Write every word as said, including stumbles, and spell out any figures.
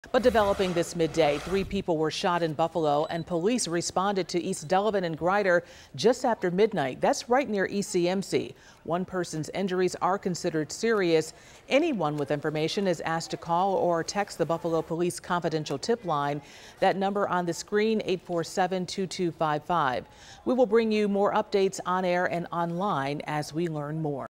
But developing this midday, three people were shot in Buffalo and police responded to East Delavan and Grider just after midnight. That's right near E C M C. One person's injuries are considered serious. Anyone with information is asked to call or text the Buffalo Police confidential tip line. That number on the screen, eight four seven, two two five five. We will bring you more updates on air and online as we learn more.